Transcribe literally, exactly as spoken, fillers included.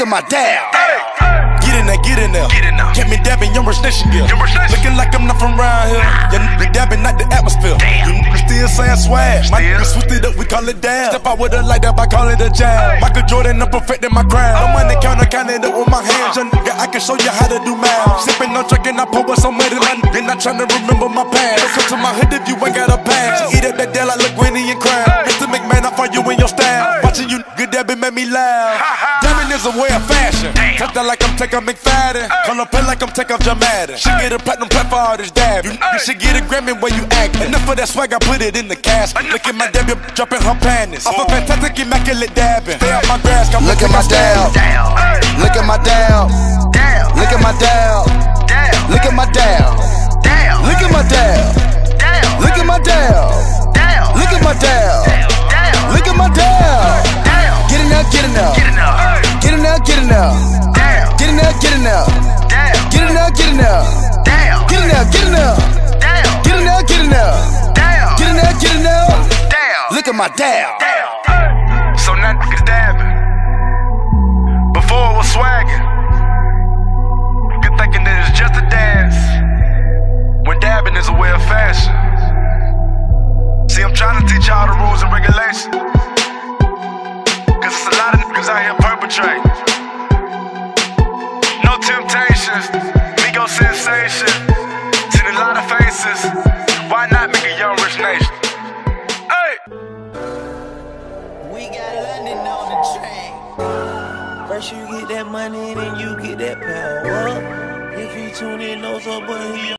at my dab. Get in there, get in there. Get in there. Get me dabbing, young rich nation gear. Young Rich Nation. Looking like I'm not from around here. You niggas dabbing, not the atmosphere. Damn. You niggas still saying swag. My Still. niggas switched it up, we call it dab. Step out with a light up, I call it a jab. Michael Jordan, I'm perfecting my craft. No money counter, counting it with my hands. Young nigga, I can show you how to do math. Sipping on drink and I pour with some money. Then I'm trying to remember my past. Don't come to my hood if you ain't got a pass. Eat up that deal like LaGuinea and Crab. Mister McMahon, I find you in your style. Watching you nigga dabbing made me laugh. Dabbing is a way of fashion. Touch that like I'm taking McFadden. Call up play like I'm taking Jamadden. She get a platinum plaque for all this dab. You, you should get a Grammy where you act. Enough of that swag, I put it in the casket. Look at my dab, you dropping her panties. Off a fantastic immaculate dabbing. Stay out my grass, come Look at my dab. Look at my dab. Look at my dab. Look at my dab. Look at my dab. Look at my dab. Look at my dab. Look at my dab. Get in there, get in there. Get in there, get in there. Get in there, get in there. Get in there, get in there. Get in there, get in there. Get in there, get in there. Get in there, get in there. Look at my dab. So now niggas dabbing. Before it was swagging. Good thinking that it's just a dance. When dabbing is a way of fashion. See, I'm trying to teach y'all the rules and regulations. Cause it's a lot of niggas out here perpetrating. No temptations, Migo sensation. Seen a lot of faces. Why not make a young rich nation? Hey! We got London on the train. First you get that money, then you get that power. If you tune in, knows up, but he